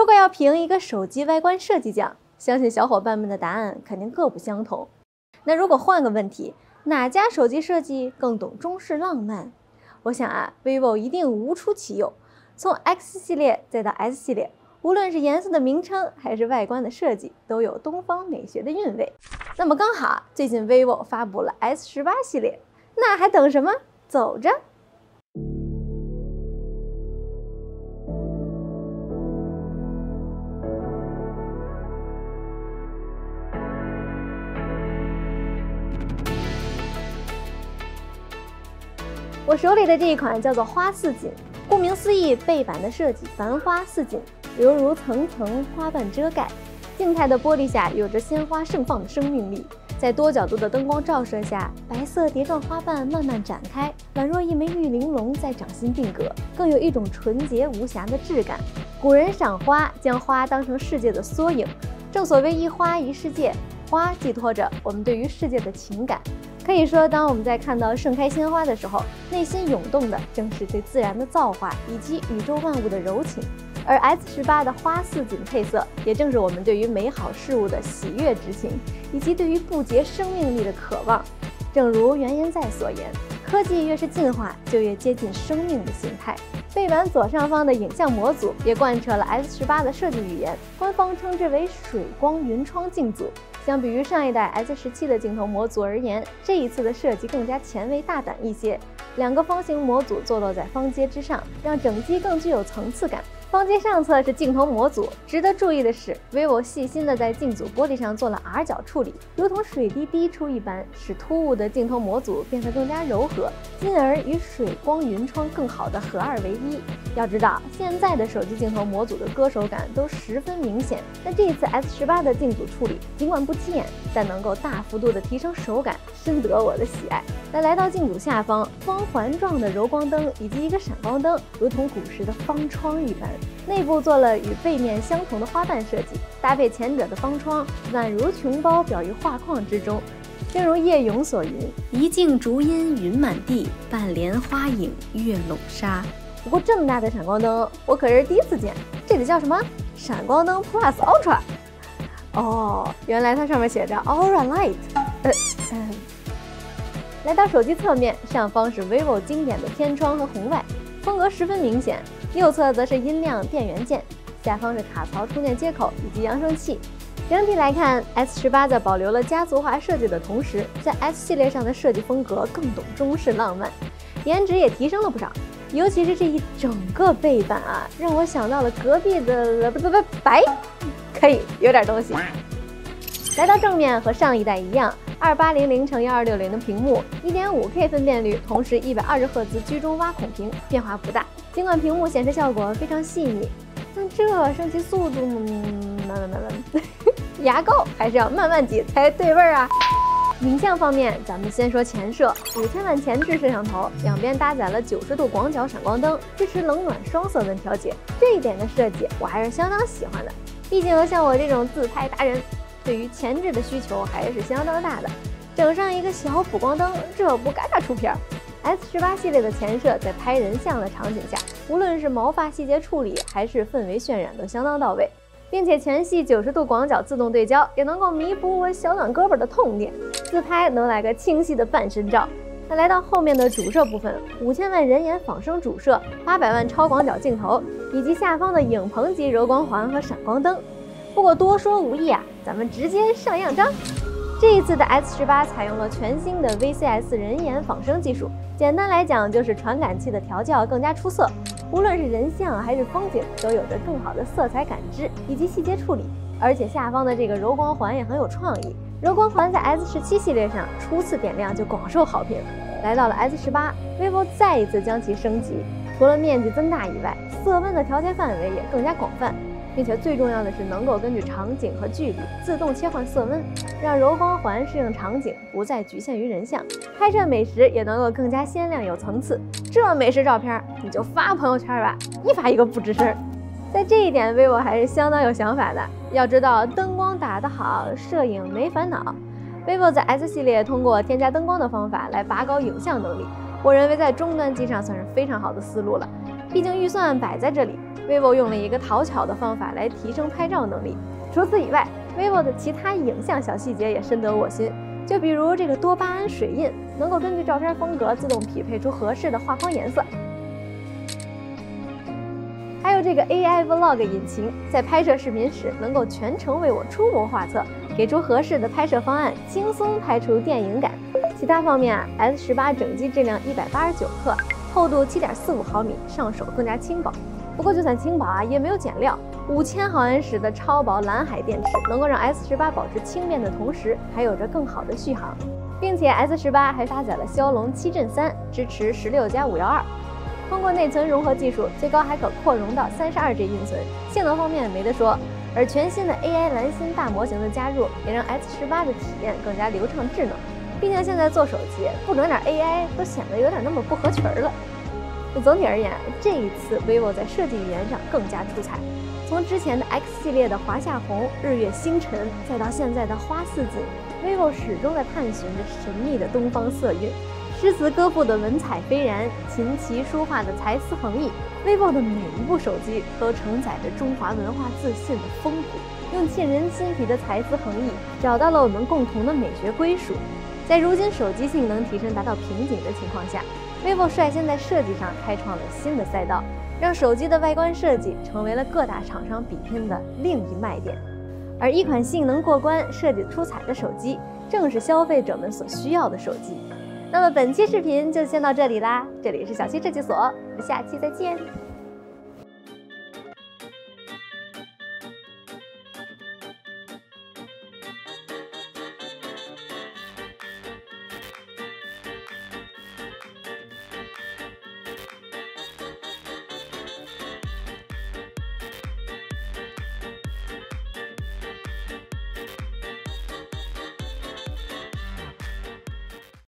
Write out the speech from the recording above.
果要评一个手机外观设计奖，相信小伙伴们的答案肯定各不相同。那如果换个问题，哪家手机设计更懂中式浪漫？我想啊 ，vivo 一定无出其右。从 X 系列再到 S 系列，无论是颜色的名称还是外观的设计，都有东方美学的韵味。那么刚好最近 vivo 发布了 S18系列，那还等什么？走着！我手里的这一款叫做花似锦，顾名思义，背板的设计繁花似锦，犹如层层花瓣遮盖。静态的玻璃下有着鲜花盛放的生命力，在多角度的灯光照射下，白色蝶状花瓣慢慢展开，宛若一枚玉玲珑在掌心定格，更有一种纯洁无瑕的质感。古人赏花，将花当成世界的缩影，正所谓一花一世界，花寄托着我们对于世界的情感。可以说，当我们在看到盛开鲜花的时候，内心涌动的正是对自然的造化以及宇宙万物的柔情。而 S18的花似锦配色，也正是我们对于美好事物的喜悦之情，以及对于不竭生命力的渴望。正如袁言在所言，科技越是进化，就越接近生命的形态。背板左上方的影像模组也贯彻了 S18的设计语言，官方称之为水光云窗镜组。相比于上一代 S17的镜头模组而言，这一次的设计更加前卫大胆一些。两个方形模组坐落在方接之上，让整机更具有层次感。方接上侧是镜头模组，值得注意的是 ，vivo 细心地在镜组玻璃上做了 R 角处理，如同水滴滴出一般，使突兀的镜头模组变得更加柔和，进而与水光云窗更好的合二为一。要知道，现在的手机镜头模组的割手感都十分明显，但这一次 S18的镜组处理尽管不起眼，但能够大幅度的提升手感，深得我的喜爱。那来到镜组下方，光环状的柔光灯以及一个闪光灯，如同古时的方窗一般。内部做了与背面相同的花瓣设计，搭配前者的方窗，宛如琼胞表于画框之中。正如叶咏所云：“一径竹阴云满地，半帘花影月笼纱。”不过这么大的闪光灯，我可是第一次见。这里叫什么？闪光灯 Plus Ultra。哦，原来它上面写着 Aura Light。来到手机侧面，上方是 vivo 经典的天窗和红外，风格十分明显。右侧则是音量电源键，下方是卡槽充电接口以及扬声器。整体来看 ，S18 在保留了家族化设计的同时，在 S 系列上的设计风格更懂中式浪漫，颜值也提升了不少。尤其是这一整个背板啊，让我想到了隔壁的白，可以有点东西。来到正面，和上一代一样，2800×1260的屏幕，1.5K 分辨率，同时120赫兹居中挖孔屏，变化不大。尽管屏幕显示效果非常细腻，但这升级速度，牙膏还是要慢慢挤才对味儿啊。影像方面，咱们先说前摄，5000万前置摄像头，两边搭载了90度广角闪光灯，支持冷暖双色温调节。这一点的设计我还是相当喜欢的，毕竟像我这种自拍达人，对于前置的需求还是相当大的。整上一个小补光灯，这不嘎嘎出片？S18系列的前摄在拍人像的场景下，无论是毛发细节处理还是氛围渲染都相当到位，并且全系90度广角自动对焦，也能够弥补我小短胳膊的痛点，自拍能来个清晰的半身照。那来到后面的主摄部分，5000万人眼仿生主摄，800万超广角镜头，以及下方的影棚级柔光环和闪光灯。不过多说无益啊，咱们直接上样张。这一次的 S18采用了全新的 VCS 人眼仿生技术，简单来讲就是传感器的调教更加出色，无论是人像还是风景，都有着更好的色彩感知以及细节处理。而且下方的这个柔光环也很有创意，柔光环在 S17系列上初次点亮就广受好评。来到了 S18，vivo 再一次将其升级，除了面积增大以外，色温的调节范围也更加广泛。并且最重要的是，能够根据场景和距离自动切换色温，让柔光环适应场景，不再局限于人像。拍摄美食也能够更加鲜亮有层次。这美食照片你就发朋友圈吧，一发一个不吱声。在这一点 vivo 还是相当有想法的。要知道，灯光打得好，摄影没烦恼。vivo 在 S 系列通过添加灯光的方法来拔高影像能力，我认为在中端机上算是非常好的思路了。 毕竟预算摆在这里 ，vivo 用了一个讨巧的方法来提升拍照能力。除此以外 ，vivo 的其他影像小细节也深得我心。就比如这个多巴胺水印，能够根据照片风格自动匹配出合适的画框颜色。还有这个 AI Vlog 引擎，在拍摄视频时能够全程为我出谋划策，给出合适的拍摄方案，轻松拍出电影感。其他方面，S18 整机质量189克，厚度7.45毫米，上手更加轻薄。不过就算轻薄也没有减料，5000毫安时的超薄蓝海电池，能够让 S18 保持轻便的同时，还有着更好的续航，并且 S18 还搭载了骁龙7阵3，支持16+512。通过内存融合技术，最高还可扩容到32G 运存，性能方面没得说。而全新的 AI 蓝芯大模型的加入，也让 S18 的体验更加流畅智能。毕竟现在做手机不整点 AI 都显得有点那么不合群了。总体而言，这一次 vivo 在设计语言上更加出彩。从之前的 X 系列的华夏红、日月星辰，再到现在的花似锦 ，vivo 始终在探寻着神秘的东方色韵。诗词歌赋的文采斐然，琴棋书画的才思横溢 ，vivo 的每一部手机都承载着中华文化自信的风骨，用沁人心脾的才思横溢，找到了我们共同的美学归属。在如今手机性能提升达到瓶颈的情况下， vivo 率先在设计上开创了新的赛道，让手机的外观设计成为了各大厂商比拼的另一卖点。而一款性能过关、设计出彩的手机，正是消费者们所需要的手机。那么本期视频就先到这里啦，这里是小七设计所，我们下期再见。